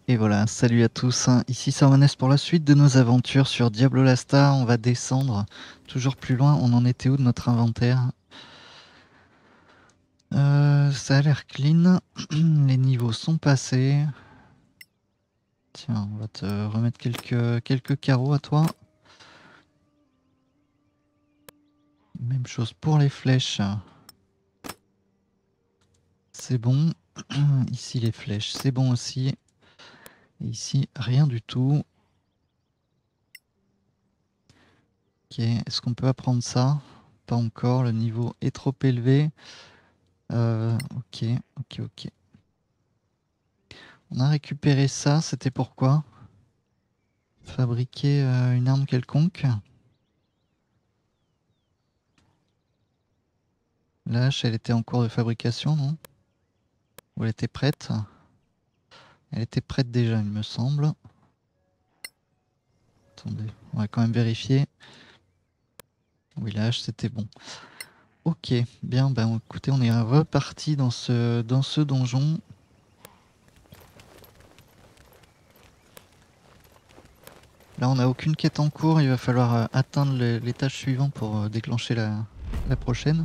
Et voilà, salut à tous, hein. Ici Sarmanes pour la suite de nos aventures sur Diablo Lasta. On va descendre toujours plus loin. On en était où de notre inventaire? Ça a l'air clean. Les niveaux sont passés. Tiens, on va te remettre quelques carreaux à toi. Même chose pour les flèches. C'est bon. Ici les flèches, c'est bon aussi. Et ici, rien du tout. Ok, est-ce qu'on peut apprendre ça? Pas encore, le niveau est trop élevé. Ok, ok. On a récupéré ça, c'était pourquoi? Fabriquer une arme quelconque. La hache, elle était en cours de fabrication, non? Ou elle était prête? Elle était prête déjà, il me semble. Attendez, on va quand même vérifier. Oui, la hache, c'était bon. Ok, bien, ben écoutez, on est reparti dans ce donjon. Là, on n'a aucune quête en cours, il va falloir atteindre l'étage suivant pour déclencher la prochaine.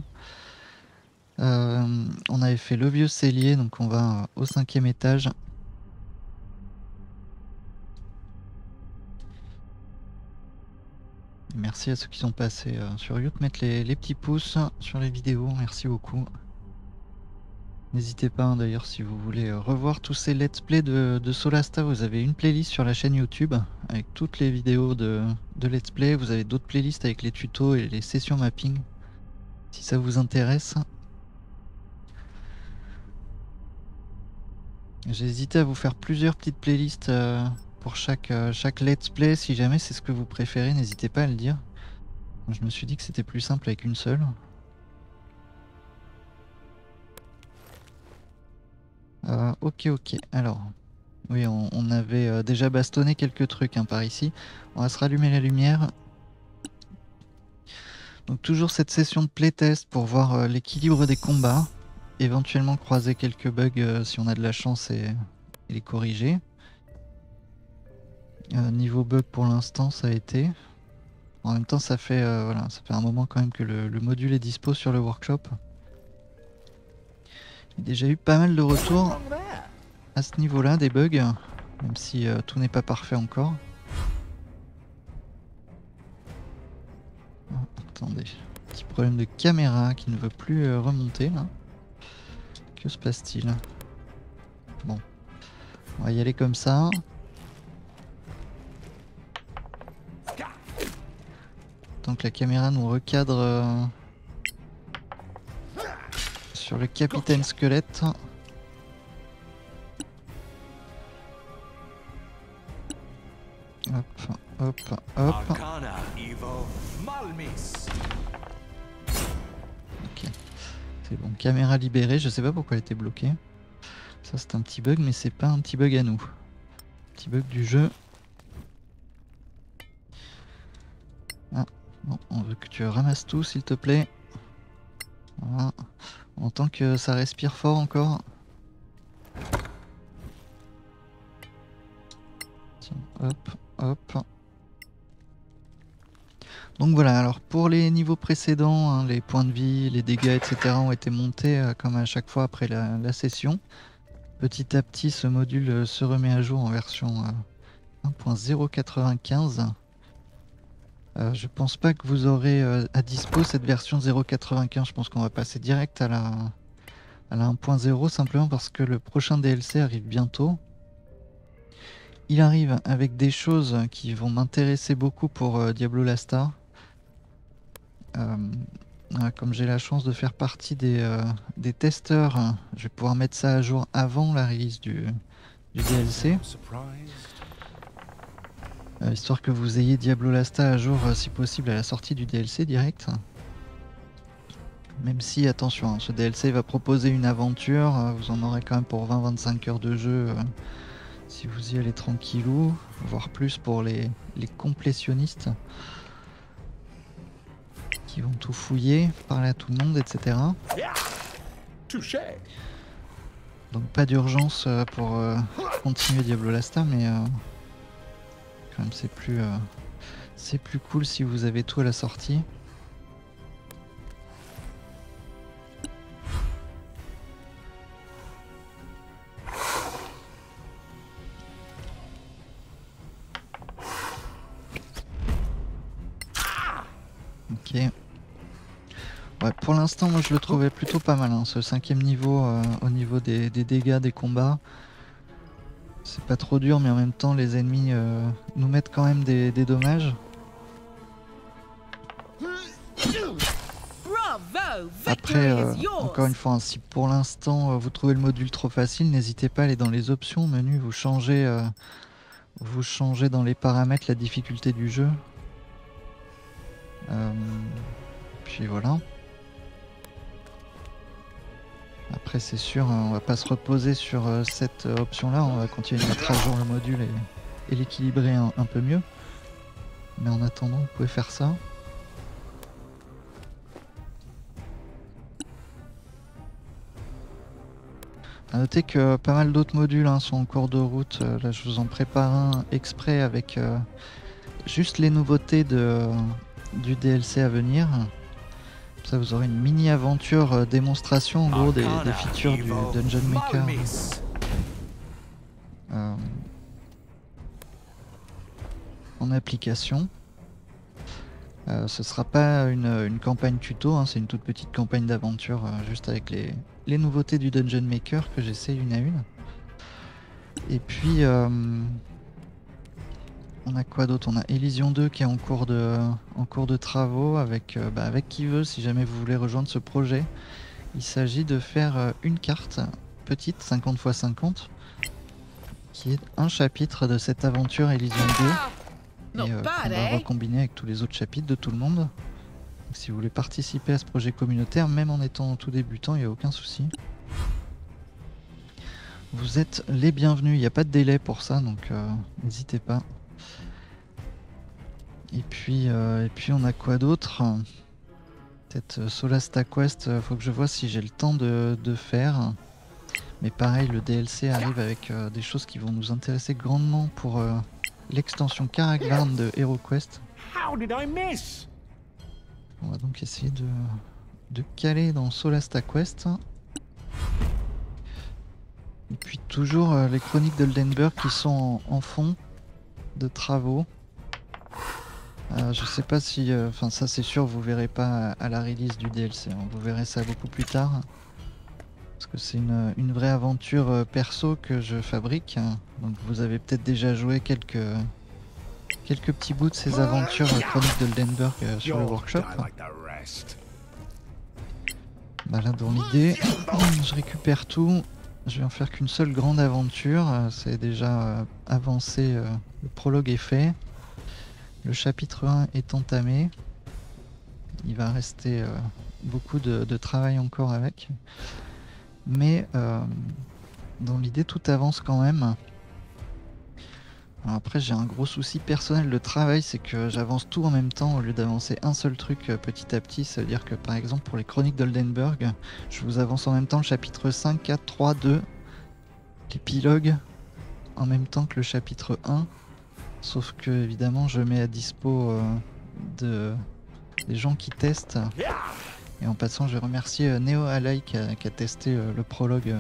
On avait fait le vieux cellier, donc on va au 5e étage. Merci à ceux qui sont passés sur YouTube, mettre les petits pouces sur les vidéos, merci beaucoup. N'hésitez pas hein, d'ailleurs si vous voulez revoir tous ces let's play de Solasta, vous avez une playlist sur la chaîne YouTube avec toutes les vidéos de let's play, vous avez d'autres playlists avec les tutos et les sessions mapping si ça vous intéresse. J'ai hésité à vous faire plusieurs petites playlists pour chaque let's play, si jamais c'est ce que vous préférez, n'hésitez pas à le dire. Je me suis dit que c'était plus simple avec une seule. Ok, alors, oui, on avait déjà bastonné quelques trucs hein, par ici. On va se rallumer la lumière. Donc toujours cette session de playtest pour voir l'équilibre des combats. Éventuellement croiser quelques bugs si on a de la chance et les corriger. Niveau bug pour l'instant ça a été. En même temps ça fait, voilà, ça fait un moment quand même que le module est dispo sur le workshop. Il y a déjà eu pas mal de retours à ce niveau-là des bugs, même si tout n'est pas parfait encore. Oh, attendez, petit problème de caméra qui ne veut plus remonter là. Que se passe-t-il? Bon, on va y aller comme ça. Tant que la caméra nous recadre sur le capitaine squelette. Hop, hop, hop. Ok, c'est bon, caméra libérée. Je sais pas pourquoi elle était bloquée. Ça c'est un petit bug, mais c'est pas un petit bug à nous. Petit bug du jeu. Ah, bon, on veut que tu ramasses tout s'il te plaît. Voilà. On entend que ça respire fort encore. Tiens, hop, hop. Donc voilà, alors pour les niveaux précédents, hein, les points de vie, les dégâts, etc. ont été montés comme à chaque fois après la session. Petit à petit, ce module se remet à jour en version 1.095. Je pense pas que vous aurez à dispo cette version 0.95. Je pense qu'on va passer direct à la 1.0 simplement parce que le prochain DLC arrive bientôt. Il arrive avec des choses qui vont m'intéresser beaucoup pour Diablo Lasta. Comme j'ai la chance de faire partie des testeurs, je vais pouvoir mettre ça à jour avant la release du DLC. Histoire que vous ayez Diablo Lasta à jour si possible à la sortie du DLC direct. Même si, attention, hein, ce DLC va proposer une aventure, vous en aurez quand même pour 20-25 heures de jeu si vous y allez tranquillou, voire plus pour les complétionnistes qui vont tout fouiller, parler à tout le monde, etc. Donc pas d'urgence pour continuer Diablo Lasta, mais quand même c'est plus cool si vous avez tout à la sortie. Ok. Ouais, pour l'instant, moi je le trouvais plutôt pas mal, hein, ce 5e niveau au niveau des dégâts des combats. C'est pas trop dur, mais en même temps, les ennemis nous mettent quand même des dommages. Après, encore une fois, hein, si pour l'instant vous trouvez le module trop facile, n'hésitez pas à aller dans les options, menu, vous changez dans les paramètres la difficulté du jeu. Puis voilà. Après c'est sûr, on va pas se reposer sur cette option-là, on va continuer à mettre à jour le module et l'équilibrer un peu mieux. Mais en attendant, vous pouvez faire ça. A noter que pas mal d'autres modules sont en cours de route. Là je vous en prépare un exprès avec juste les nouveautés du DLC à venir. Ça vous aurez une mini aventure démonstration en gros des features du Dungeon Maker en application. Ce sera pas une campagne tuto, hein, c'est une toute petite campagne d'aventure juste avec les nouveautés du Dungeon Maker que j'essaie une à une. Et puis on a quoi d'autre? On a Elysion 2 qui est en cours de travaux avec qui veut si jamais vous voulez rejoindre ce projet. Il s'agit de faire une carte petite 50 x 50 qui est un chapitre de cette aventure Elysion 2 et qu'on va recombiner avec tous les autres chapitres de tout le monde. Donc, si vous voulez participer à ce projet communautaire, même en étant tout débutant, il n'y a aucun souci. Vous êtes les bienvenus, il n'y a pas de délai pour ça, donc n'hésitez pas. Et puis on a quoi d'autre? Peut-être Solasta Quest, faut que je vois si j'ai le temps de faire. Mais pareil, le DLC arrive avec des choses qui vont nous intéresser grandement pour l'extension Karagvarn de HeroQuest. On va donc essayer de caler dans Solasta Quest. Et puis toujours les chroniques d'Oldenburg qui sont en fond de travaux. Je sais pas si... Enfin ça c'est sûr, vous verrez pas à la release du DLC, hein. Vous verrez ça beaucoup plus tard. Parce que c'est une vraie aventure perso que je fabrique. Donc vous avez peut-être déjà joué quelques petits bouts de ces aventures chroniques d'Oldenburg sur le workshop. Bah là dans l'idée, je récupère tout. Je vais en faire qu'une seule grande aventure. C'est déjà avancé, le prologue est fait. Le chapitre 1 est entamé. Il va rester beaucoup de travail encore avec. Mais dans l'idée, tout avance quand même. Alors après, j'ai un gros souci personnel de travail, c'est que j'avance tout en même temps au lieu d'avancer un seul truc petit à petit. Ça veut dire que par exemple, pour les chroniques d'Oldenburg, je vous avance en même temps le chapitre 5, 4, 3, 2, l'épilogue, en même temps que le chapitre 1. Sauf que évidemment je mets à dispo des gens qui testent. Et en passant je remercie Neo Alay qui a testé le prologue.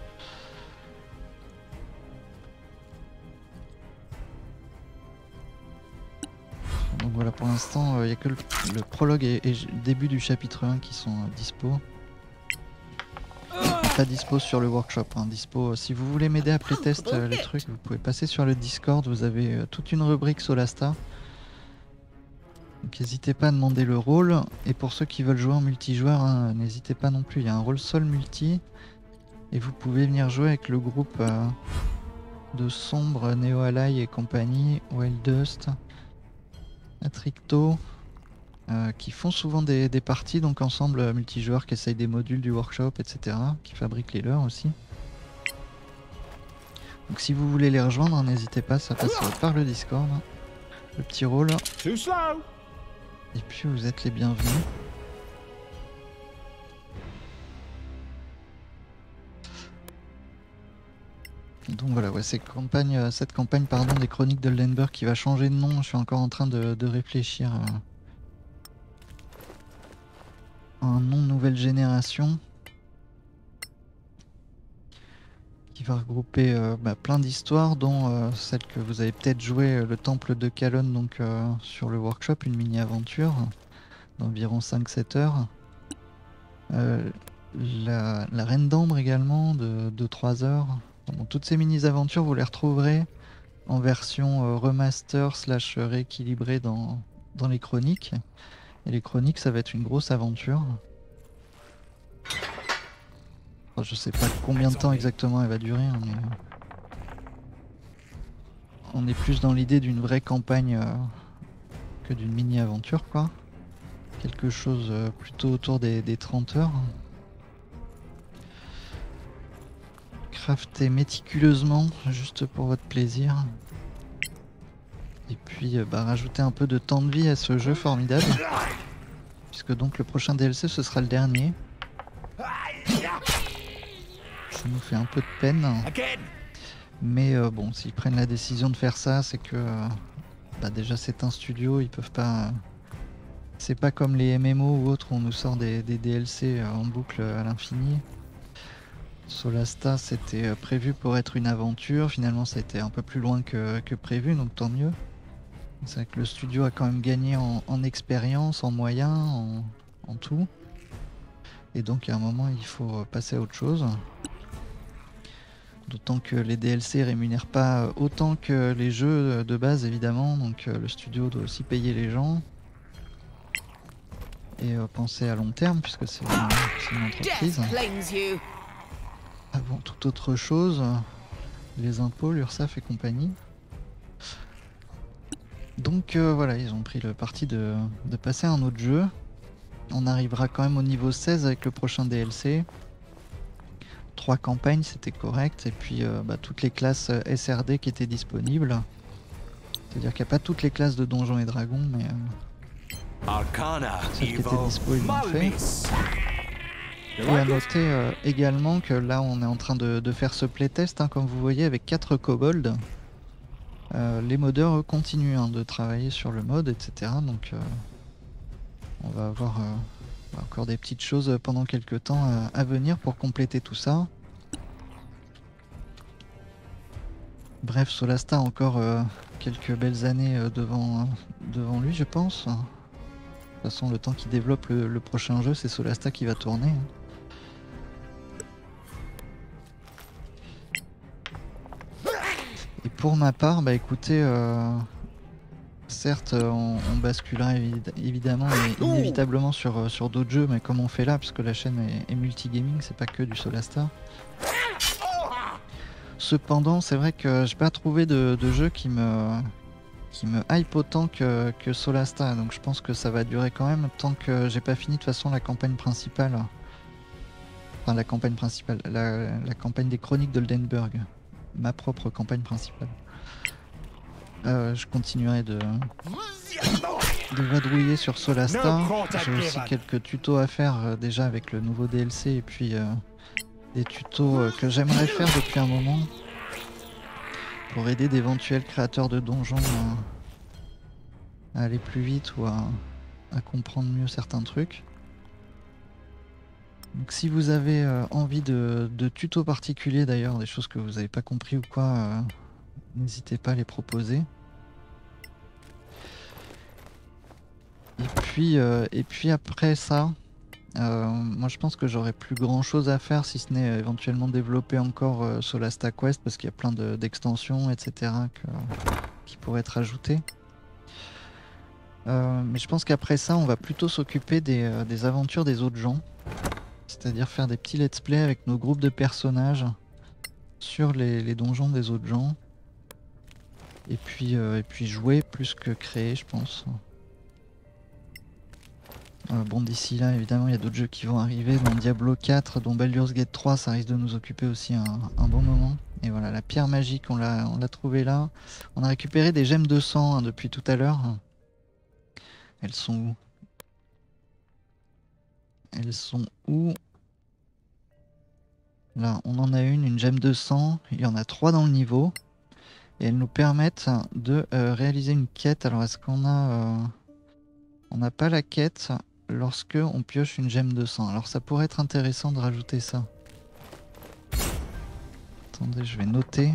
Donc voilà, pour l'instant il n'y a que le prologue et le début du chapitre 1 qui sont dispo. Pas dispo sur le workshop, hein. Dispo si vous voulez m'aider à playtest les trucs, vous pouvez passer sur le Discord, vous avez toute une rubrique Solasta. Donc n'hésitez pas à demander le rôle, et pour ceux qui veulent jouer en multijoueur, hein, n'hésitez pas non plus, il y a un rôle sol multi, et vous pouvez venir jouer avec le groupe de Sombre, Neo Alay et compagnie, Wild Dust, Atricto, qui font souvent des parties donc ensemble multijoueurs, qui essayent des modules du workshop, etc., qui fabriquent les leurs aussi. Donc si vous voulez les rejoindre, n'hésitez pas, ça passe par le Discord, le petit rôle. Et puis vous êtes les bienvenus. Donc voilà, ouais, cette campagne pardon, des Chroniques d'Oldenburg qui va changer de nom. Je suis encore en train de réfléchir à un nom nouvelle génération qui va regrouper plein d'histoires, dont celle que vous avez peut-être joué, le Temple de Calonne, donc sur le workshop, une mini-aventure d'environ 5-7 heures. La Reine d'Ambre également de 3 heures. Bon, toutes ces mini-aventures, vous les retrouverez en version remaster / rééquilibrée dans les chroniques. Et les chroniques, ça va être une grosse aventure. Enfin, je sais pas combien de temps exactement elle va durer, hein, mais on est plus dans l'idée d'une vraie campagne que d'une mini-aventure, quoi. Quelque chose plutôt autour des 30 heures. Crafté méticuleusement, juste pour votre plaisir. Et puis rajouter un peu de temps de vie à ce jeu formidable. Puisque donc le prochain DLC, ce sera le dernier. Ça nous fait un peu de peine. Mais bon, s'ils prennent la décision de faire ça, c'est que déjà c'est un studio, ils peuvent pas... C'est pas comme les MMO ou autres où on nous sort des DLC en boucle à l'infini. Solasta, c'était prévu pour être une aventure, finalement ça a été un peu plus loin que prévu, donc tant mieux. C'est vrai que le studio a quand même gagné en expérience, en moyens, en tout. Et donc à un moment il faut passer à autre chose. D'autant que les DLC rémunèrent pas autant que les jeux de base évidemment, donc le studio doit aussi payer les gens. Et penser à long terme puisque c'est une entreprise. Avant toute autre chose, les impôts, l'URSSAF et compagnie. Donc voilà, ils ont pris le parti de passer à un autre jeu. On arrivera quand même au niveau 16 avec le prochain DLC. 3 campagnes, c'était correct. Et puis toutes les classes SRD qui étaient disponibles. C'est-à-dire qu'il n'y a pas toutes les classes de Donjons et Dragons, mais celles qui étaient dispo, ils l'ont fait. Et à noter également que là, on est en train de faire ce playtest, hein, comme vous voyez, avec 4 kobolds. Les modeurs continuent de travailler sur le mode, etc. Donc on va avoir encore des petites choses pendant quelques temps à venir pour compléter tout ça. Bref, Solasta a encore quelques belles années devant lui, je pense. De toute façon, le temps qu'il développe le prochain jeu, c'est Solasta qui va tourner. Et pour ma part, écoutez, certes, on basculera évidemment et inévitablement sur d'autres jeux, mais comme on fait là, puisque la chaîne est multigaming, c'est pas que du Solasta. Cependant, c'est vrai que j'ai pas trouvé de jeu qui me hype autant que Solasta, donc je pense que ça va durer quand même tant que j'ai pas fini de toute façon la campagne principale. Enfin, la campagne principale, la campagne des Chroniques d'Oldenburg, ma propre campagne principale. Je continuerai de vadrouiller sur Solasta. J'ai aussi quelques tutos à faire déjà avec le nouveau DLC et puis des tutos que j'aimerais faire depuis un moment pour aider d'éventuels créateurs de donjons à aller plus vite ou à comprendre mieux certains trucs. Donc si vous avez envie de tutos particuliers d'ailleurs, des choses que vous n'avez pas compris ou quoi, n'hésitez pas à les proposer. Et puis après ça, moi je pense que j'aurais plus grand chose à faire si ce n'est éventuellement développer encore Solasta Quest parce qu'il y a plein d'extensions, etc. qui pourraient être ajoutées. Mais je pense qu'après ça, on va plutôt s'occuper des aventures des autres gens. C'est-à-dire faire des petits let's play avec nos groupes de personnages sur les donjons des autres gens. Et puis jouer plus que créer, je pense. Bon, d'ici là, évidemment, il y a d'autres jeux qui vont arriver, dont Diablo 4, dont Baldur's Gate 3, ça risque de nous occuper aussi un bon moment. Et voilà, la pierre magique, on l'a trouvée là. On a récupéré des gemmes de sang depuis tout à l'heure. Elles sont où? Elles sont où? Là, on en a une gemme de sang. Il y en a 3 dans le niveau. Et elles nous permettent de réaliser une quête. Alors, est-ce qu'on a... on n'a pas la quête lorsque on pioche une gemme de sang. Alors, ça pourrait être intéressant de rajouter ça. Attendez, je vais noter.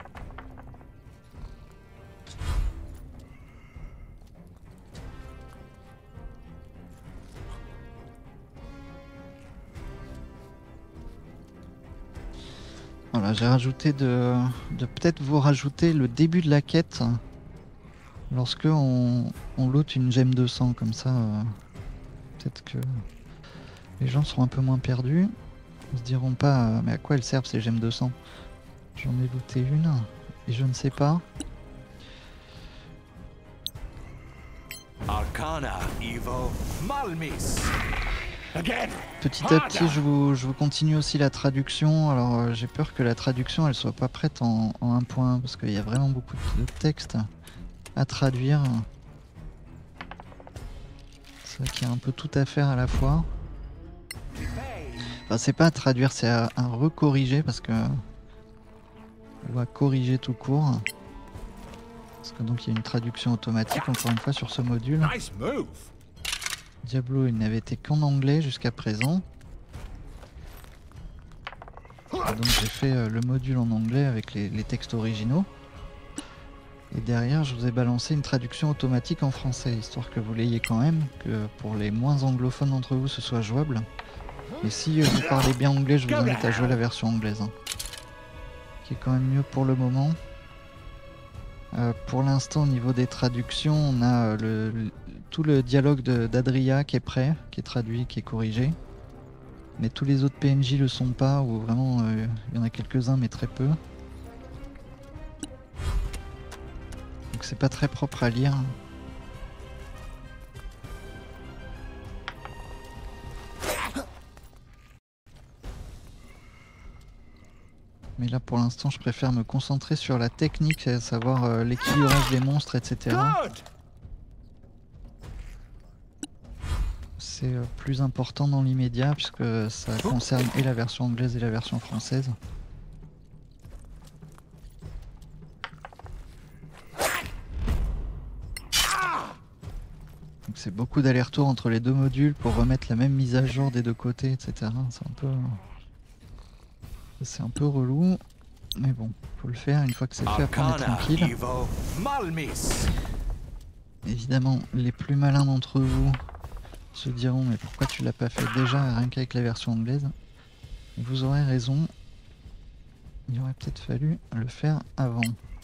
Voilà, j'ai rajouté de peut-être vous rajouter le début de la quête lorsque on loot une gemme de sang, comme ça peut-être que les gens seront un peu moins perdus. Ils se diront pas mais à quoi elles servent ces gemmes de sang? J'en ai looté une et je ne sais pas. Arcana, Evo, Malmis. Petit à petit, je vous continue aussi la traduction. Alors, j'ai peur que la traduction, elle soit pas prête en 1.1 parce qu'il y a vraiment beaucoup de texte à traduire. C'est vrai qu'il y a un peu tout à faire à la fois. Enfin, c'est pas à traduire, c'est à recorriger parce que... ou à corriger tout court. Parce que donc il y a une traduction automatique encore une fois sur ce module. Diablo, il n'avait été qu'en anglais jusqu'à présent. Et donc j'ai fait le module en anglais avec les textes originaux. Et derrière, je vous ai balancé une traduction automatique en français, histoire que vous l'ayez quand même, que pour les moins anglophones d'entre vous, ce soit jouable. Et si vous parlez bien anglais, je vous invite à jouer la version anglaise, hein, qui est quand même mieux pour le moment. Pour l'instant, au niveau des traductions, on a tout le dialogue d'Adria qui est prêt, qui est traduit, qui est corrigé. Mais tous les autres PNJ le sont pas, ou vraiment il y en a quelques-uns, mais très peu. Donc c'est pas très propre à lire. Mais là pour l'instant je préfère me concentrer sur la technique, à savoir l'équilibrage des monstres, etc. C'est plus important dans l'immédiat puisque ça concerne et la version anglaise et la version française. Donc c'est beaucoup d'allers-retours entre les deux modules pour remettre la même mise à jour des deux côtés, etc. C'est un peu relou, mais bon, faut le faire. Une fois que c'est fait, après on est tranquille. Évidemment, les plus malins d'entre vous se diront mais pourquoi tu l'as pas fait déjà rien qu'avec la version anglaise? Vous aurez raison, il aurait peut-être fallu le faire avant.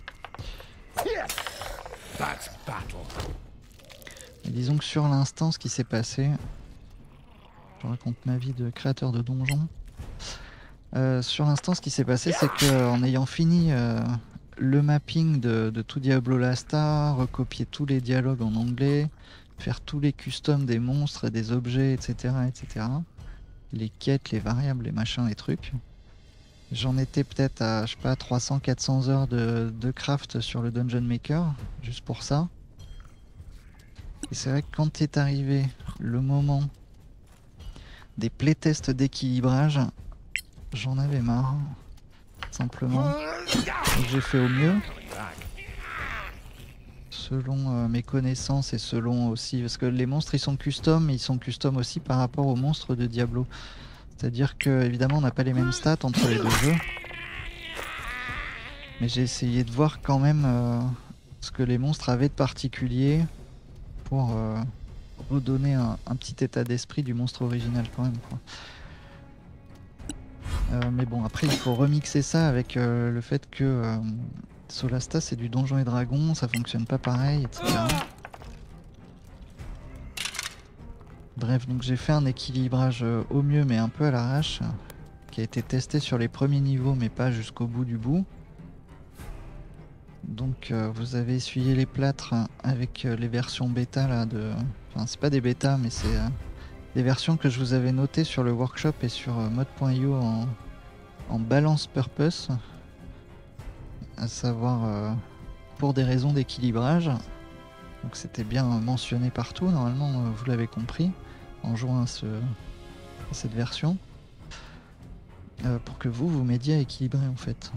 Et disons que sur l'instant, ce qui s'est passé, je raconte ma vie de créateur de donjons. Sur l'instant, ce qui s'est passé, c'est qu'en ayant fini le mapping de tout Diablo Lasta, recopier tous les dialogues en anglais, faire tous les customs des monstres et des objets, etc., etc., les quêtes, les variables, les machins, les trucs, j'en étais peut-être à, je sais pas, 300-400 heures de craft sur le Dungeon Maker, juste pour ça. Et c'est vrai que quand est arrivé le moment des playtests d'équilibrage, j'en avais marre, simplement. Donc j'ai fait au mieux, selon mes connaissances et selon aussi... Parce que les monstres ils sont custom, mais ils sont custom aussi par rapport aux monstres de Diablo. C'est-à-dire que évidemment on n'a pas les mêmes stats entre les deux jeux. Mais j'ai essayé de voir quand même ce que les monstres avaient de particulier pour redonner un petit état d'esprit du monstre original quand même, quoi. Mais bon, après il faut remixer ça avec le fait que Solasta c'est du Donjons et Dragons, ça fonctionne pas pareil, etc. Bref, donc j'ai fait un équilibrage au mieux mais un peu à l'arrache, qui a été testé sur les premiers niveaux mais pas jusqu'au bout du bout. Donc vous avez essuyé les plâtres avec les versions bêta là de... Enfin c'est pas des bêtas mais c'est des versions que je vous avais notées sur le workshop et sur mod.io en balance purpose, à savoir pour des raisons d'équilibrage. Donc c'était bien mentionné partout, normalement vous l'avez compris en jouant à cette version. pour que vous m'aidiez à équilibrer en fait.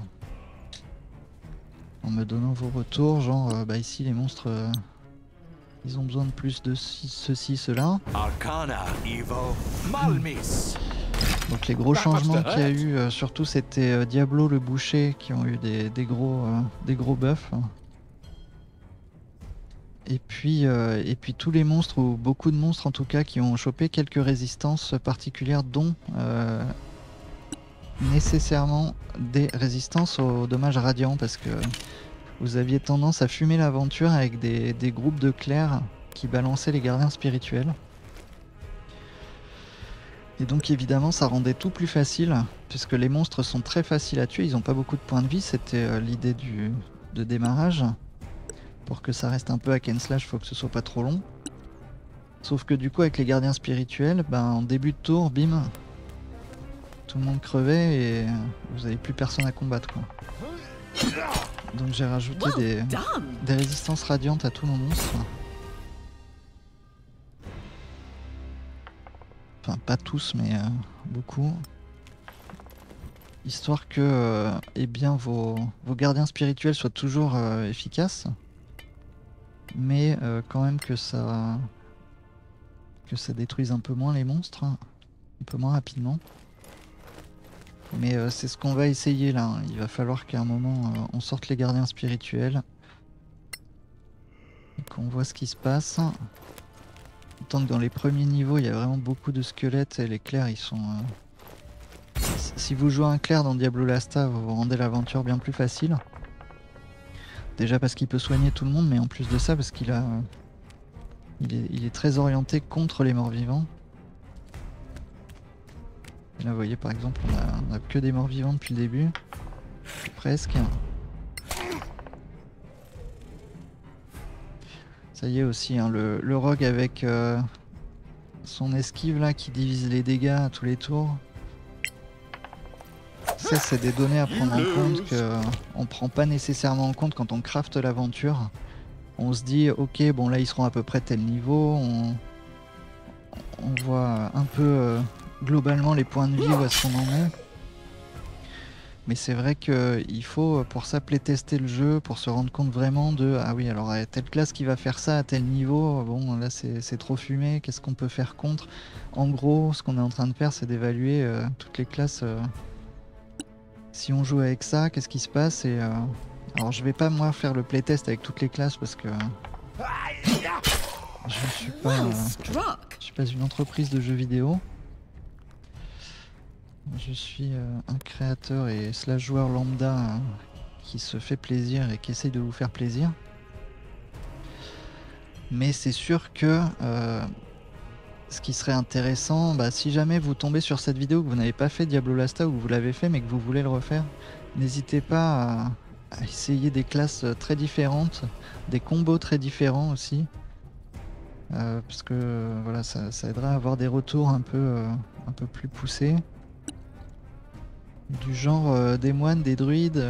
En me donnant vos retours, genre bah ici les monstres ils ont besoin de plus de ceci, cela. Arcana Evo Malmis. Donc les gros changements qu'il y a eu, surtout c'était Diablo le boucher qui ont eu des gros buffs. Et puis tous les monstres, ou beaucoup de monstres en tout cas, qui ont chopé quelques résistances particulières, dont nécessairement des résistances aux dommages radiants, parce que vous aviez tendance à fumer l'aventure avec des groupes de clercs qui balançaient les gardiens spirituels. Et donc évidemment ça rendait tout plus facile, puisque les monstres sont très faciles à tuer, ils n'ont pas beaucoup de points de vie, c'était l'idée de démarrage. Pour que ça reste un peu hack and slash, faut que ce soit pas trop long. Sauf que du coup avec les gardiens spirituels, ben en début de tour, bim, tout le monde crevait et vous avez plus personne à combattre quoi. Donc j'ai rajouté des résistances radiantes à tous nos monstres. Enfin pas tous mais beaucoup. Histoire que eh bien, vos gardiens spirituels soient toujours efficaces. Mais quand même que ça détruise un peu moins les monstres, un peu moins rapidement. Mais c'est ce qu'on va essayer là, il va falloir qu'à un moment on sorte les gardiens spirituels et qu'on voit ce qui se passe. Tant que dans les premiers niveaux il y a vraiment beaucoup de squelettes et les clercs ils sont... Si vous jouez un clerc dans Diablo Lasta, vous rendez l'aventure bien plus facile. Déjà parce qu'il peut soigner tout le monde, mais en plus de ça parce qu'il a... Il est très orienté contre les morts vivants. Et là vous voyez par exemple on a que des morts vivants depuis le début. Presque. Ça y est aussi hein, le rogue avec son esquive là qui divise les dégâts à tous les tours. Ça c'est des données à prendre en compte qu'on prend pas nécessairement en compte quand on crafte l'aventure. On se dit ok bon là ils seront à peu près tel niveau, on voit un peu globalement les points de vie où est-ce qu'on en est. Mais c'est vrai qu'il faut pour ça playtester le jeu pour se rendre compte vraiment de ah oui alors telle classe qui va faire ça à tel niveau, bon là c'est trop fumé, qu'est-ce qu'on peut faire contre. En gros ce qu'on est en train de faire c'est d'évaluer toutes les classes. Si on joue avec ça, qu'est-ce qui se passe et alors je vais pas moi faire le playtest avec toutes les classes parce que je suis pas une entreprise de jeux vidéo. Je suis un créateur et slash joueur lambda qui se fait plaisir et qui essaye de vous faire plaisir. Mais c'est sûr que ce qui serait intéressant, bah, si jamais vous tombez sur cette vidéo, que vous n'avez pas fait Diablo Lasta ou que vous l'avez fait mais que vous voulez le refaire, n'hésitez pas à essayer des classes très différentes, des combos très différents aussi. Parce que voilà, ça aidera à avoir des retours un peu plus poussés. Du genre des moines, des druides.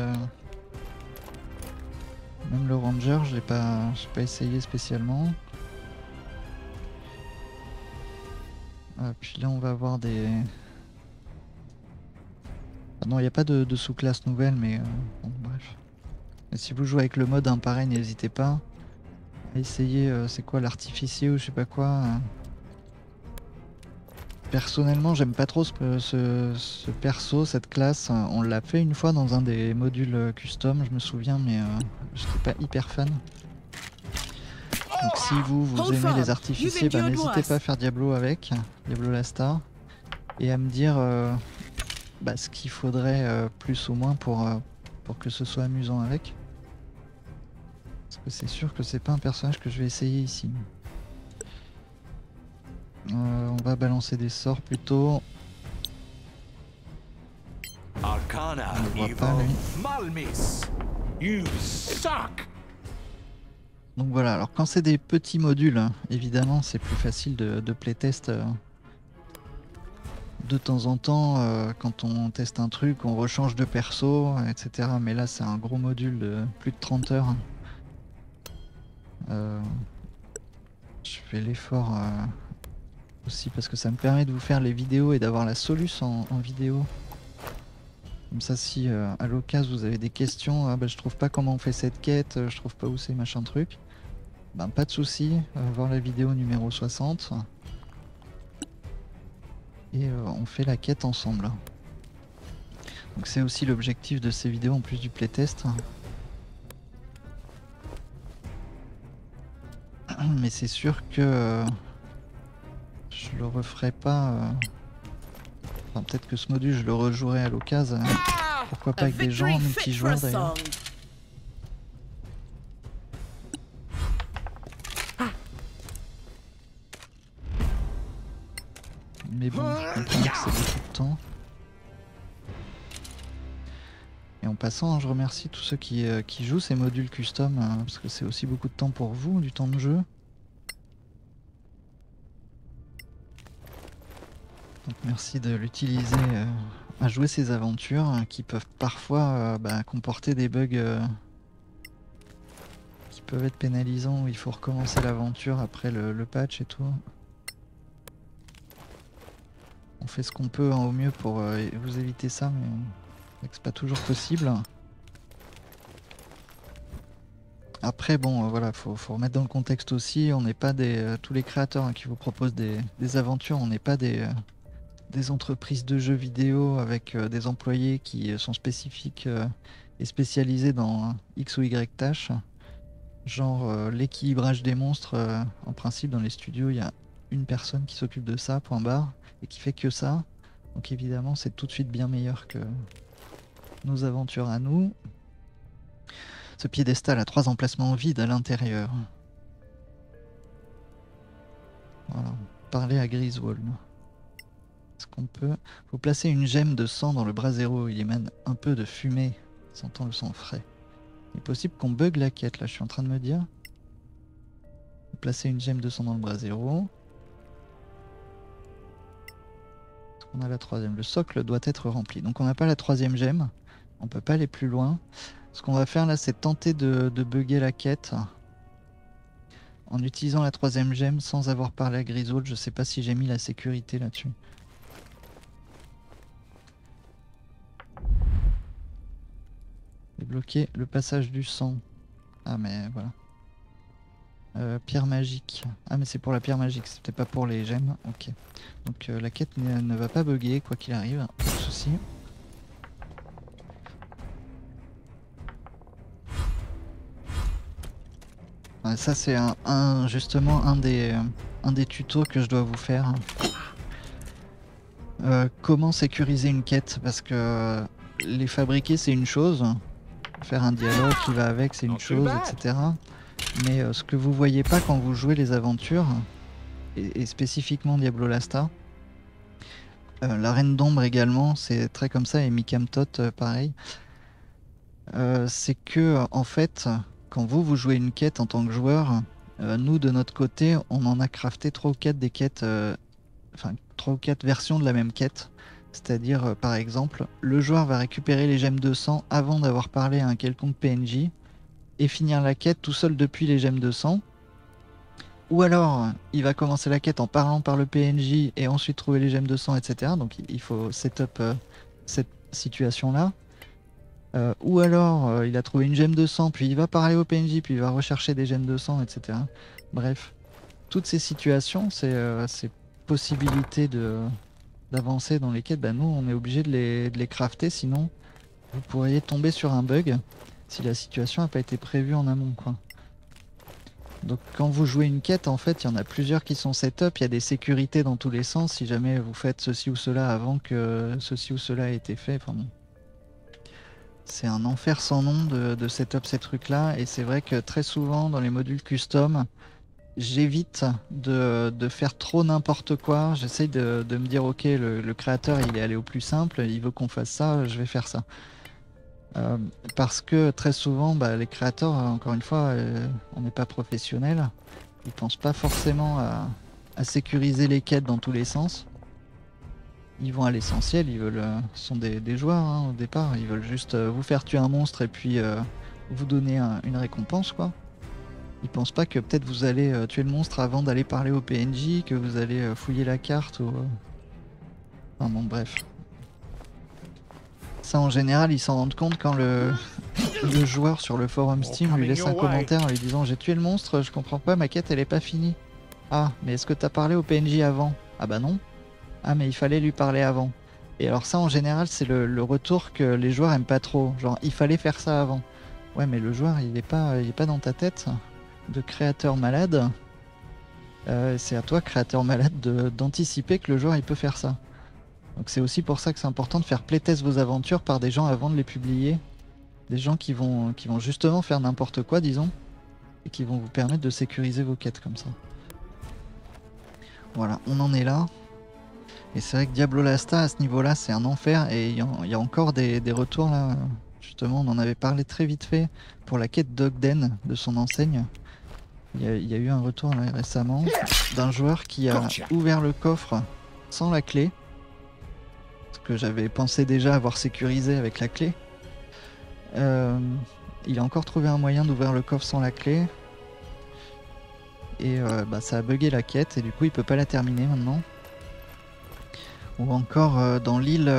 Même le ranger, j'ai pas essayé spécialement. Puis là on va avoir des... Ah non, il n'y a pas de sous-classe nouvelle, mais bon, bref. Et si vous jouez avec le mode pareil, n'hésitez pas à essayer, c'est quoi, l'artificier ou je sais pas quoi. Personnellement, j'aime pas trop ce perso, cette classe. On l'a fait une fois dans un des modules custom, je me souviens, mais j'étais pas hyper fan. Donc si vous aimez les artificiers, bah, n'hésitez pas à faire Diablo avec, Diablo Lasta, et à me dire bah, ce qu'il faudrait plus ou moins pour que ce soit amusant avec. Parce que c'est sûr que c'est pas un personnage que je vais essayer ici. On va balancer des sorts plutôt. Arcana Evo Malmis. You suck. Donc voilà, alors quand c'est des petits modules, hein, évidemment c'est plus facile de playtest de temps en temps, quand on teste un truc, on rechange de perso, etc. Mais là c'est un gros module de plus de 30 heures. Je fais l'effort aussi parce que ça me permet de vous faire les vidéos et d'avoir la soluce en vidéo Comme ça, si à l'occasion vous avez des questions, ah, bah, je trouve pas comment on fait cette quête, je trouve pas où c'est machin truc, ben pas de souci, voir la vidéo numéro 60 et on fait la quête ensemble. Donc c'est aussi l'objectif de ces vidéos en plus du playtest. Mais c'est sûr que je le referai pas. Enfin, peut-être que ce module je le rejouerai à l'occasion. Pourquoi pas avec des gens en multijoueur d'ailleurs. Mais bon, je comprends que c'est beaucoup de temps. Et en passant, je remercie tous ceux qui jouent ces modules custom, parce que c'est aussi beaucoup de temps pour vous, du temps de jeu. Donc merci de l'utiliser à jouer ces aventures qui peuvent parfois comporter des bugs qui peuvent être pénalisants, où il faut recommencer l'aventure après le patch et tout. On fait ce qu'on peut au mieux pour vous éviter ça, mais c'est pas toujours possible. Après bon voilà, faut remettre dans le contexte aussi, on n'est pas tous les créateurs qui vous proposent des aventures, on n'est pas des entreprises de jeux vidéo avec des employés qui sont spécifiques et spécialisés dans X ou Y tâches. Genre l'équilibrage des monstres, en principe dans les studios il y a une personne qui s'occupe de ça, point barre, et qui fait que ça. Donc évidemment c'est tout de suite bien meilleur que nos aventures à nous. Ce piédestal a 3 emplacements vides à l'intérieur. Voilà, parler à Griswold. Est-ce qu'on peut... Faut placer une gemme de sang dans le brasero, il émane un peu de fumée, sentant le sang frais. Il est possible qu'on bug la quête, là je suis en train de me dire. Placer une gemme de sang dans le brasero. Est-ce qu'on a la 3e? Le socle doit être rempli. Donc on n'a pas la 3e gemme, on peut pas aller plus loin. Ce qu'on va faire là, c'est tenter de bugger la quête en utilisant la 3e gemme sans avoir parlé à Griswold. Je sais pas si j'ai mis la sécurité là-dessus. Débloquer le passage du sang. Ah mais voilà. Pierre magique. Ah mais c'est pour la pierre magique, c'était pas pour les gemmes. Ok. Donc la quête ne va pas bugger quoi qu'il arrive, pas de souci. Ouais, ça c'est justement un des tutos que je dois vous faire. Comment sécuriser une quête, parce que les fabriquer c'est une chose, faire un dialogue qui va avec c'est une chose, etc. Mais ce que vous voyez pas quand vous jouez les aventures, et spécifiquement Diablo Lasta, la Reine d'Ombre également, c'est très comme ça, et Mikamtot pareil, c'est que en fait, quand vous jouez une quête en tant que joueur, nous de notre côté, on en a crafté 3 ou 4 des quêtes, enfin 3 ou 4 versions de la même quête. C'est-à-dire, par exemple, le joueur va récupérer les gemmes de sang avant d'avoir parlé à un quelconque PNJ et finir la quête tout seul depuis les gemmes de sang. Ou alors, il va commencer la quête en parlant par le PNJ et ensuite trouver les gemmes de sang, etc. Donc il faut setup cette situation-là. Ou alors, il a trouvé une gemme de sang, puis il va parler au PNJ, puis il va rechercher des gemmes de sang, etc. Bref, toutes ces situations, ces possibilités d'avancer dans les quêtes, bah nous on est obligé de les crafter, sinon vous pourriez tomber sur un bug si la situation n'a pas été prévue en amont, quoi. Donc quand vous jouez une quête, en fait il y en a plusieurs qui sont setup, il y a des sécurités dans tous les sens si jamais vous faites ceci ou cela avant que ceci ou cela ait été fait. Enfin bon, c'est un enfer sans nom de setup ces trucs là, et c'est vrai que très souvent dans les modules custom, j'évite de faire trop n'importe quoi. J'essaye de me dire ok, le créateur il est allé au plus simple, il veut qu'on fasse ça, je vais faire ça. Parce que très souvent les créateurs, encore une fois, on n'est pas professionnel, ils pensent pas forcément à sécuriser les quêtes dans tous les sens. Ils vont à l'essentiel, ils veulent, ce sont des joueurs hein, au départ, ils veulent juste vous faire tuer un monstre et puis vous donner une récompense, quoi. Ils pensent pas que peut-être vous allez tuer le monstre avant d'aller parler au PNJ, que vous allez fouiller la carte ou... Enfin bon, bref. Ça en général ils s'en rendent compte quand le joueur sur le forum Steam lui laisse un commentaire en lui disant j'ai tué le monstre, je comprends pas, ma quête elle est pas finie. Ah mais est-ce que t'as parlé au PNJ avant? Ah bah non. Ah mais il fallait lui parler avant. Et alors ça en général c'est le retour que les joueurs aiment pas trop. Genre il fallait faire ça avant. Ouais mais le joueur il est pas dans ta tête de créateur malade. C'est à toi créateur malade d'anticiper que le joueur il peut faire ça. Donc c'est aussi pour ça que c'est important de faire playtest vos aventures par des gens avant de les publier. Des gens qui vont justement faire n'importe quoi disons. Et qui vont vous permettre de sécuriser vos quêtes comme ça. Voilà, on en est là. Et c'est vrai que Diablo Lasta à ce niveau-là c'est un enfer et il y a encore des retours là. Justement on en avait parlé très vite fait pour la quête d'Ogden de son enseigne. Il y a eu un retour là, récemment d'un joueur qui a ouvert le coffre sans la clé. Ce que j'avais pensé déjà avoir sécurisé avec la clé. Il a encore trouvé un moyen d'ouvrir le coffre sans la clé. Et ça a bugué la quête et du coup il peut pas la terminer maintenant. Ou encore dans l'île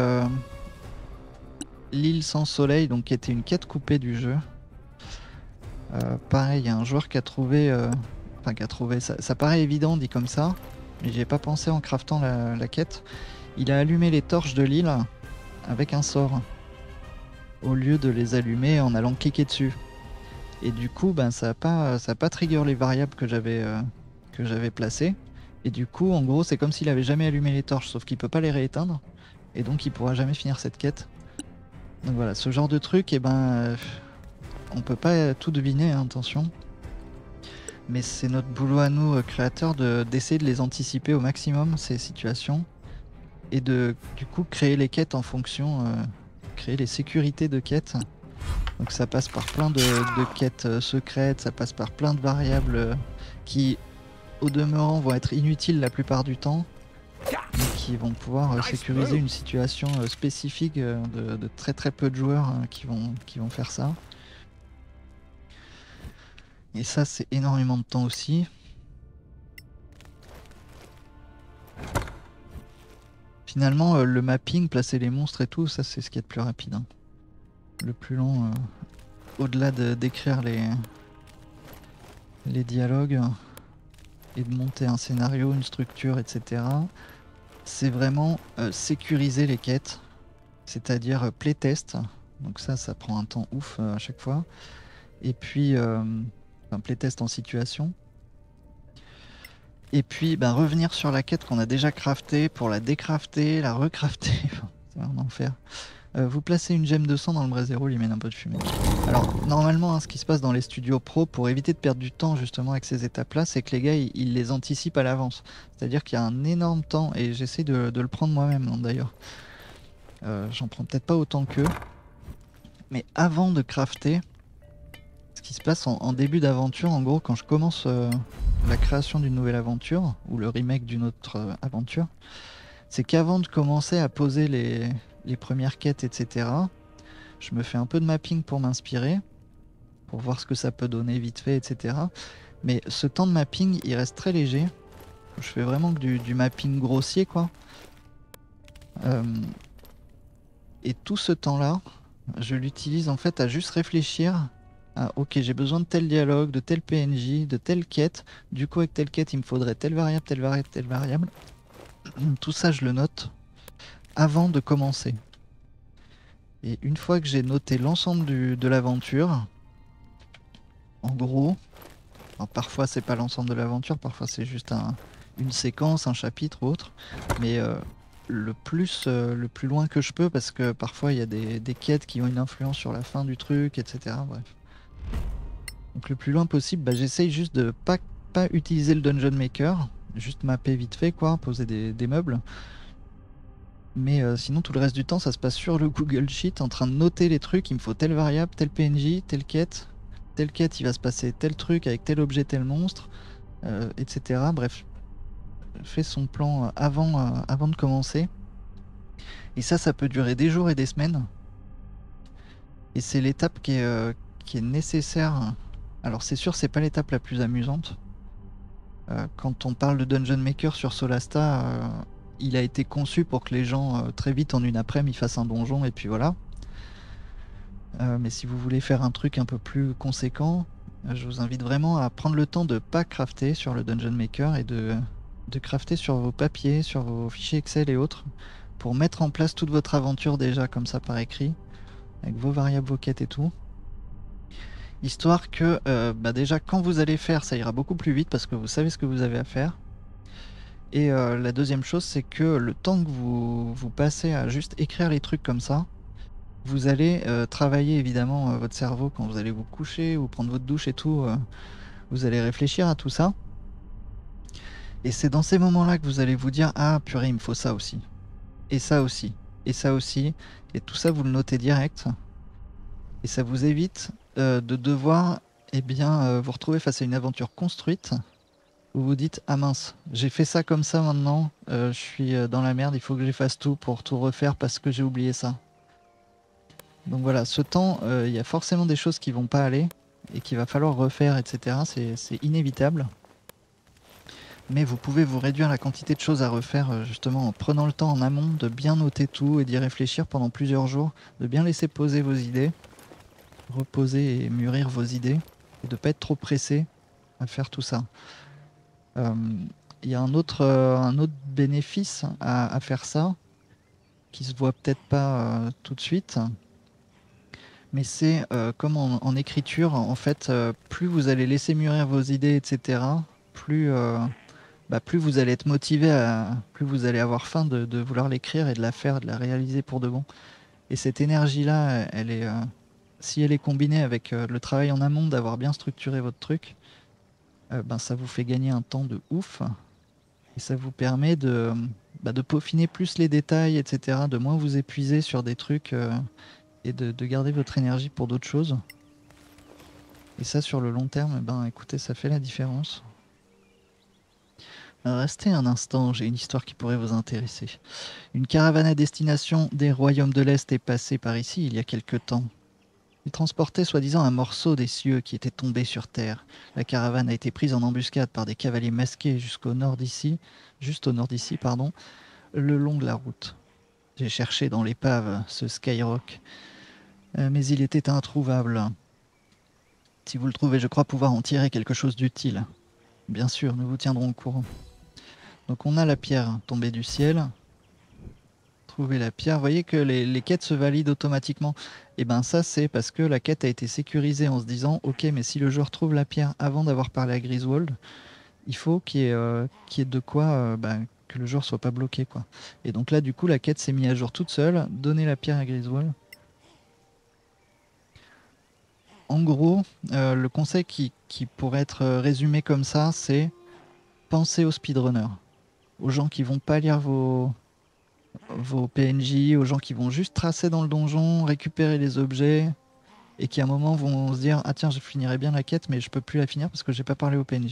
sans soleil, donc qui était une quête coupée du jeu. Pareil, il y a un joueur qui a trouvé... ça paraît évident dit comme ça, mais j'y ai pas pensé en craftant la quête. Il a allumé les torches de l'île avec un sort, au lieu de les allumer en allant cliquer dessus. Et du coup, ça a pas trigger les variables que j'avais placées. Et du coup, en gros, c'est comme s'il avait jamais allumé les torches, sauf qu'il peut pas les rééteindre. Et donc, il pourra jamais finir cette quête. Donc voilà, ce genre de truc, on peut pas tout deviner, hein, attention. Mais c'est notre boulot à nous, créateurs, d'essayer de les anticiper au maximum, ces situations. Et du coup, créer les quêtes en fonction, créer les sécurités de quêtes. Donc ça passe par plein de quêtes secrètes, ça passe par plein de variables qui, au demeurant, vont être inutiles la plupart du temps, mais qui vont pouvoir sécuriser une situation spécifique de très très peu de joueurs qui vont faire ça. Et ça c'est énormément de temps aussi. Finalement le mapping, placer les monstres et tout, ça c'est ce qui est le plus rapide. Hein. Le plus long, au-delà d'écrire les dialogues et de monter un scénario, une structure, etc. C'est vraiment sécuriser les quêtes, c'est-à-dire playtest. Donc ça prend un temps ouf à chaque fois. Et puis, playtest en situation. Et puis, revenir sur la quête qu'on a déjà craftée pour la décrafter, la recrafter. C'est un enfer. Vous placez une gemme de sang dans le braséro, il mène un peu de fumée. Alors normalement ce qui se passe dans les studios pro pour éviter de perdre du temps justement avec ces étapes là, c'est que les gars ils les anticipent à l'avance. C'est à dire qu'il y a un énorme temps et j'essaie de le prendre moi-même hein, d'ailleurs. J'en prends peut-être pas autant qu'eux. Mais avant de crafter, ce qui se passe en début d'aventure, en gros quand je commence la création d'une nouvelle aventure ou le remake d'une autre aventure, c'est qu'avant de commencer à poser les premières quêtes, etc. Je me fais un peu de mapping pour m'inspirer, pour voir ce que ça peut donner vite fait, etc. Mais ce temps de mapping, il reste très léger. Je fais vraiment que du mapping grossier, quoi. Et tout ce temps-là, je l'utilise en fait à juste réfléchir à ok, j'ai besoin de tel dialogue, de tel PNJ, de telle quête. Du coup, avec telle quête, il me faudrait telle variable, telle variable, telle variable. Tout ça, je le note avant de commencer. Et une fois que j'ai noté l'ensemble de l'aventure, en gros, alors parfois c'est pas l'ensemble de l'aventure, parfois c'est juste une séquence, un chapitre ou autre, mais le plus loin que je peux, parce que parfois il y a des quêtes qui ont une influence sur la fin du truc, etc. Bref. Donc le plus loin possible, j'essaye juste de pas utiliser le Dungeon Maker, juste mapper vite fait, quoi, poser des meubles. Mais sinon tout le reste du temps ça se passe sur le Google Sheet en train de noter les trucs, il me faut telle variable, tel PNJ, telle quête il va se passer tel truc avec tel objet, tel monstre, etc. Bref, fait son plan avant de commencer. Et ça peut durer des jours et des semaines. Et c'est l'étape qui est nécessaire. Alors c'est sûr c'est pas l'étape la plus amusante. Quand on parle de Dungeon Maker sur Solasta, il a été conçu pour que les gens très vite en une après-midi ils fassent un donjon et puis voilà. Mais si vous voulez faire un truc un peu plus conséquent, je vous invite vraiment à prendre le temps de pas crafter sur le Dungeon Maker et de crafter sur vos papiers, sur vos fichiers Excel et autres, pour mettre en place toute votre aventure déjà comme ça par écrit, avec vos variables, vos quêtes et tout. Histoire que déjà quand vous allez faire, ça ira beaucoup plus vite parce que vous savez ce que vous avez à faire. Et la deuxième chose, c'est que le temps que vous passez à juste écrire les trucs comme ça, vous allez travailler évidemment votre cerveau quand vous allez vous coucher ou prendre votre douche et tout. Vous allez réfléchir à tout ça. Et c'est dans ces moments-là que vous allez vous dire « Ah purée, il me faut ça aussi. Et ça aussi. Et ça aussi. » Et tout ça, vous le notez direct. Et ça vous évite de devoir vous retrouver face à une aventure construite où vous dites « Ah mince, j'ai fait ça comme ça maintenant. Je suis dans la merde. Il faut que j'efface tout pour tout refaire parce que j'ai oublié ça. » Donc voilà, ce temps, il y a forcément des choses qui vont pas aller et qu'il va falloir refaire, etc. C'est inévitable. Mais vous pouvez vous réduire la quantité de choses à refaire justement en prenant le temps en amont de bien noter tout et d'y réfléchir pendant plusieurs jours, de bien laisser poser vos idées, reposer et mûrir vos idées, et de ne pas être trop pressé à faire tout ça. Il y a un autre bénéfice à faire ça, qui se voit peut-être pas tout de suite, mais c'est comme en écriture, en fait, plus vous allez laisser mûrir vos idées, etc., plus vous allez être motivé, plus vous allez avoir faim de vouloir l'écrire et de la faire, de la réaliser pour de bon. Et cette énergie-là, elle est, si elle est combinée avec le travail en amont, d'avoir bien structuré votre truc, ça vous fait gagner un temps de ouf. Et ça vous permet de peaufiner plus les détails, etc., de moins vous épuiser sur des trucs et de garder votre énergie pour d'autres choses. Et ça, sur le long terme, écoutez, ça fait la différence. Restez un instant, j'ai une histoire qui pourrait vous intéresser. Une caravane à destination des royaumes de l'Est est passée par ici il y a quelque temps. Il transportait soi-disant un morceau des cieux qui était tombé sur terre. La caravane a été prise en embuscade par des cavaliers masqués jusqu'au nord d'ici, juste au nord d'ici, pardon, le long de la route. J'ai cherché dans l'épave ce Skyrock, mais il était introuvable. Si vous le trouvez, je crois pouvoir en tirer quelque chose d'utile. Bien sûr, nous vous tiendrons au courant. Donc on a la pierre tombée du ciel. Trouver la pierre. Vous voyez que les quêtes se valident automatiquement. Et ben ça, c'est parce que la quête a été sécurisée en se disant « Ok, mais si le joueur trouve la pierre avant d'avoir parlé à Griswold, il faut qu'il y ait de quoi que le joueur soit pas bloqué, quoi. » Et donc là, du coup, la quête s'est mise à jour toute seule. Donner la pierre à Griswold. En gros, le conseil qui pourrait être résumé comme ça, c'est penser aux speedrunners, aux gens qui vont pas lire vos PNJ, aux gens qui vont juste tracer dans le donjon, récupérer les objets, et qui à un moment vont se dire « Ah tiens, je finirai bien la quête, mais je peux plus la finir parce que j'ai pas parlé au PNJ. »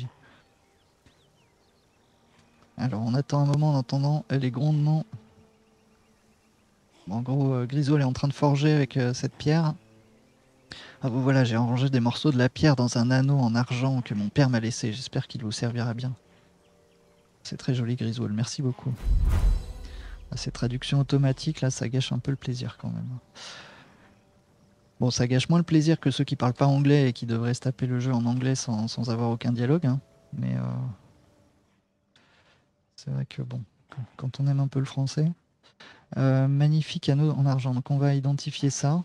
Alors on attend un moment en entendant les grondements. Bon, en gros, Griswold est en train de forger avec cette pierre. Ah bon voilà, j'ai arrangé des morceaux de la pierre dans un anneau en argent que mon père m'a laissé. J'espère qu'il vous servira bien. C'est très joli, Griswold, merci beaucoup. Ah, ces traductions automatiques, là, ça gâche un peu le plaisir quand même. Bon, ça gâche moins le plaisir que ceux qui parlent pas anglais et qui devraient se taper le jeu en anglais sans avoir aucun dialogue. Hein. Mais c'est vrai que bon, quand on aime un peu le français. Magnifique anneau en argent. Donc on va identifier ça.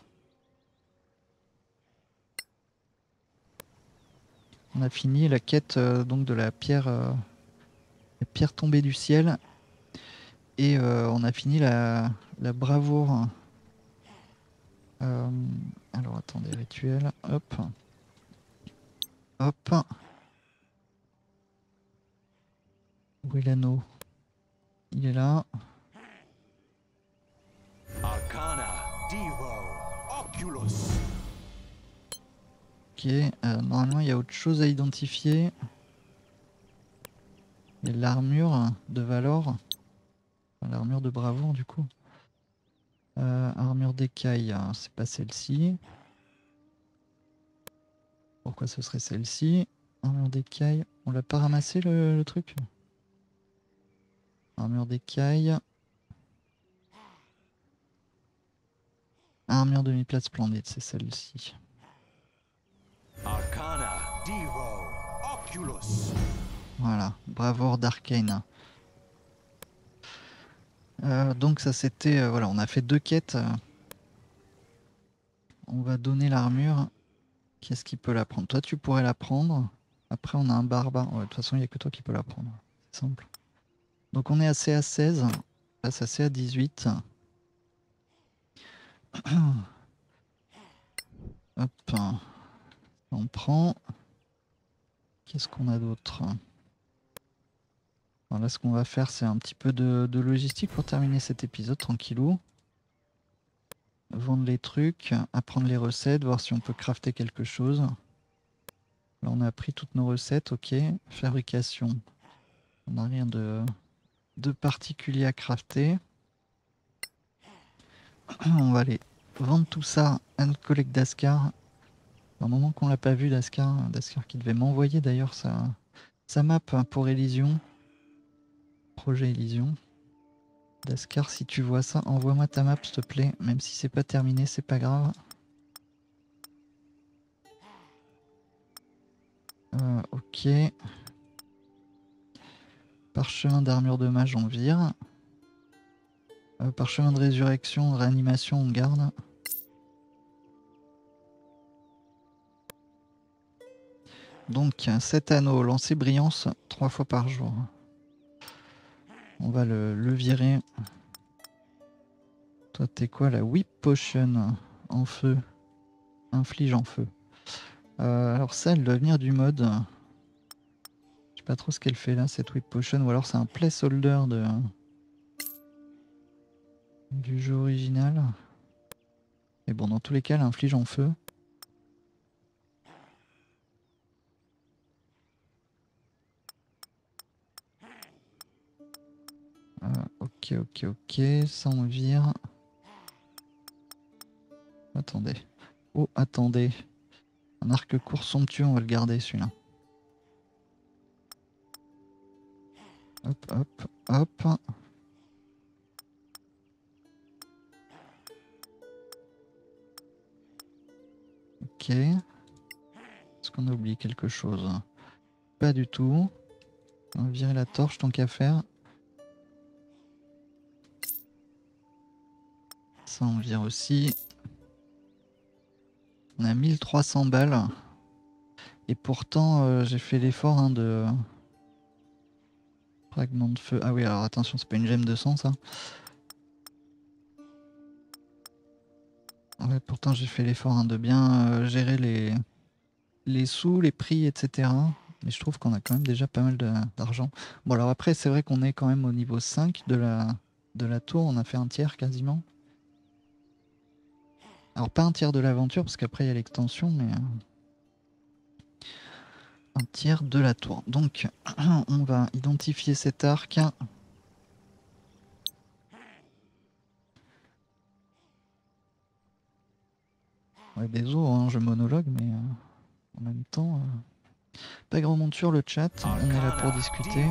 On a fini la quête donc de la pierre tombée du ciel. Et on a fini la bravoure. Alors attendez, rituel. Hop. Hop. Où est l'anneau? Il est là. Arcana, Devo, Oculus. Ok, normalement il y a autre chose à identifier. Il y a l'armure de Valor. Enfin, l'armure de bravoure du coup. Armure d'écaille, hein, c'est pas celle-ci. Pourquoi ce serait celle-ci? Armure d'écaille. On l'a pas ramassé le truc? Armure d'écaille. Armure demi-plate splendide, c'est celle-ci. Arcana Devo Oculus. Voilà, bravoure d'Arcane. Donc ça c'était... voilà, on a fait 2 quêtes. On va donner l'armure. Qui est-ce qui peut la prendre? Toi tu pourrais la prendre. Après on a un barbare. Ouais, de toute façon il n'y a que toi qui peux la prendre. C'est simple. Donc on est à CA 16. Passe à CA 18. Hop. On prend. Qu'est-ce qu'on a d'autre? Alors là ce qu'on va faire c'est un petit peu de logistique pour terminer cet épisode tranquillou. Vendre les trucs, apprendre les recettes, voir si on peut crafter quelque chose. Là on a appris toutes nos recettes, ok. Fabrication. On n'a rien de particulier à crafter. On va aller vendre tout ça à notre collègue Daskar. Un moment qu'on l'a pas vu, Daskar qui devait m'envoyer d'ailleurs sa map pour Elysion. Projet Elysion. Daskar, si tu vois ça, envoie-moi ta map s'il te plaît. Même si c'est pas terminé, c'est pas grave. Ok. Parchemin d'armure de mage, on vire. Parchemin de résurrection, de réanimation, on garde. Donc 7 anneaux, lancer brillance 3 fois par jour. On va le virer. Toi t'es quoi la whip potion en feu. Inflige en feu. Alors ça elle doit venir du mode. Je sais pas trop ce qu'elle fait là cette whip potion. Ou alors c'est un placeholder du jeu original. Mais bon dans tous les cas elle inflige en feu. Ok. Ça on vire. Attendez. Oh attendez. Un arc court somptueux, on va le garder celui-là. Hop. Ok. Est-ce qu'on a oublié quelque chose? Pas du tout. On va virer la torche tant qu'à faire. Ça on vire aussi. On a 1300 balles. Et pourtant j'ai fait l'effort de... Fragment de feu. Ah oui alors attention c'est pas une gemme de sang ça. Ouais pourtant j'ai fait l'effort de bien gérer les sous, les prix etc. Mais je trouve qu'on a quand même déjà pas mal d'argent. Bon alors après c'est vrai qu'on est quand même au niveau 5 de la tour. On a fait un tiers quasiment. Alors pas un tiers de l'aventure parce qu'après il y a l'extension mais... un tiers de la tour. Donc on va identifier cet arc. Ouais, désolé, hein, je monologue, mais en même temps, pas grand monde sur le chat. On est là pour discuter.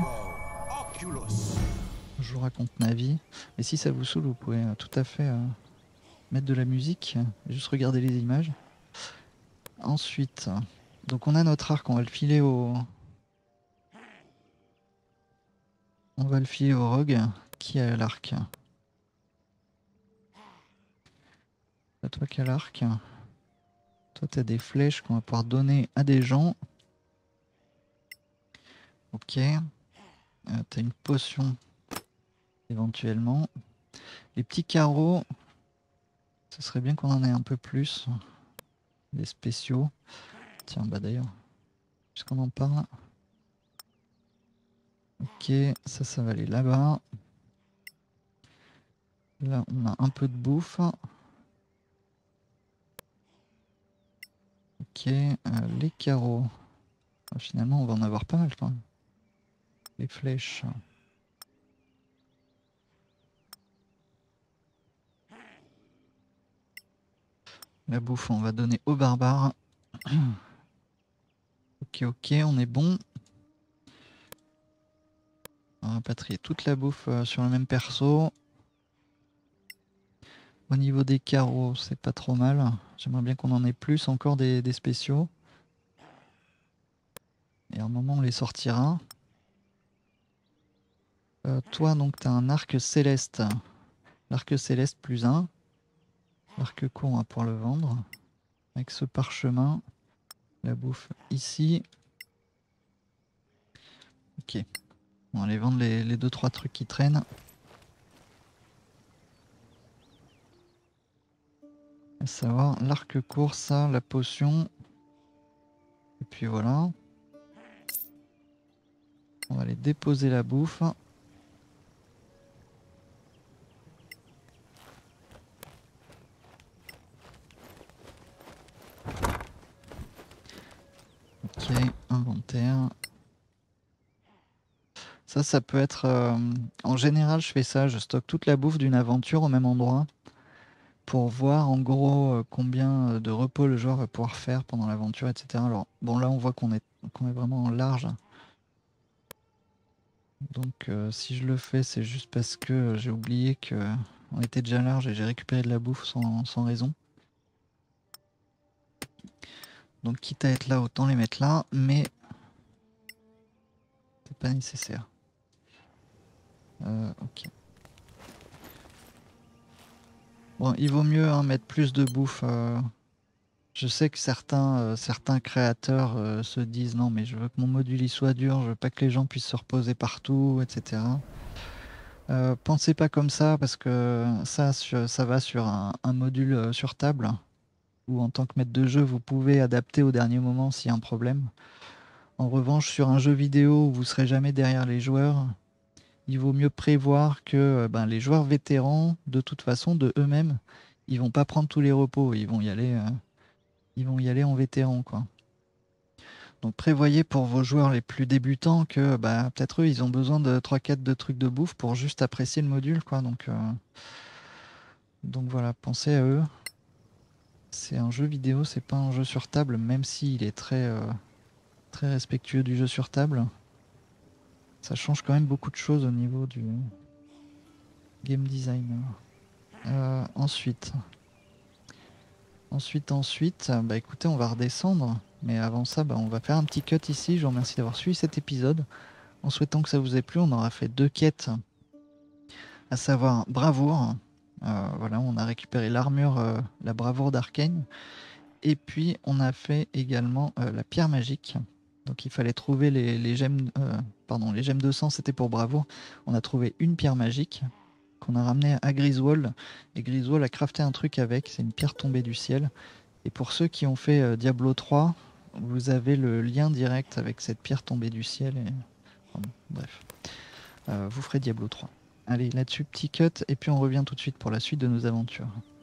Je vous raconte ma vie. Et si ça vous saoule, vous pouvez tout à fait mettre de la musique, juste regarder les images. Ensuite, donc on a notre arc, on va le filer au... On va le filer au rogue qui a l'arc. Toi qui as l'arc. Toi t'as des flèches qu'on va pouvoir donner à des gens. Ok. T'as une potion éventuellement. Les petits carreaux, ce serait bien qu'on en ait un peu plus. Des spéciaux. Tiens, bah d'ailleurs, puisqu'on en parle. Ok, ça va aller là-bas. Là, on a un peu de bouffe. Ok, les carreaux. Finalement, on va en avoir pas mal quand même. Les flèches. La bouffe, on va donner aux barbares. Ok, on est bon. On va rapatrier toute la bouffe sur le même perso. Au niveau des carreaux, c'est pas trop mal. J'aimerais bien qu'on en ait plus encore des spéciaux. Et à un moment, on les sortira. Toi, donc, tu as un arc céleste. L'arc céleste plus 1. L'arc court, on va pouvoir le vendre. Avec ce parchemin. La bouffe ici. Ok. On va aller vendre les 2-3 trucs qui traînent. À savoir l'arc court, ça, la potion. Et puis voilà. On va aller déposer la bouffe. Ok, inventaire. Ça peut être... en général, je fais ça, je stocke toute la bouffe d'une aventure au même endroit pour voir en gros combien de repos le joueur va pouvoir faire pendant l'aventure, etc. Alors, bon, là, on voit qu'on est vraiment large. Donc, si je le fais, c'est juste parce que j'ai oublié qu'on était déjà large et j'ai récupéré de la bouffe sans raison. Donc, quitte à être là, autant les mettre là, mais c'est pas nécessaire. Ok. Bon, il vaut mieux mettre plus de bouffe. Je sais que certains créateurs se disent non, mais je veux que mon module il soit dur, je veux pas que les gens puissent se reposer partout, etc. Pensez pas comme ça parce que ça va sur un module sur table où en tant que maître de jeu vous pouvez adapter au dernier moment s'il y a un problème. En revanche, sur un jeu vidéo où vous serez jamais derrière les joueurs, il vaut mieux prévoir que les joueurs vétérans, de toute façon, de eux-mêmes, ils vont pas prendre tous les repos, ils vont y aller en vétéran, quoi. Donc prévoyez pour vos joueurs les plus débutants que peut-être eux ils ont besoin de 3-4 de trucs de bouffe pour juste apprécier le module, quoi. Donc voilà, pensez à eux. C'est un jeu vidéo, c'est pas un jeu sur table, même s'il est très respectueux du jeu sur table. Ça change quand même beaucoup de choses au niveau du game design. Ensuite, écoutez, on va redescendre. Mais avant ça, on va faire un petit cut ici. Je vous remercie d'avoir suivi cet épisode. En souhaitant que ça vous ait plu, on aura fait 2 quêtes, à savoir bravoure. Voilà, on a récupéré l'armure, la bravoure d'Arcane. Et puis on a fait également la pierre magique. Donc il fallait trouver les gemmes, les gemmes de sang, c'était pour bravoure. On a trouvé une pierre magique qu'on a ramenée à Griswold. Et Griswold a crafté un truc avec, c'est une pierre tombée du ciel. Et pour ceux qui ont fait Diablo 3, vous avez le lien direct avec cette pierre tombée du ciel. Bref, vous ferez Diablo 3. Allez, là-dessus, petit cut, et puis on revient tout de suite pour la suite de nos aventures.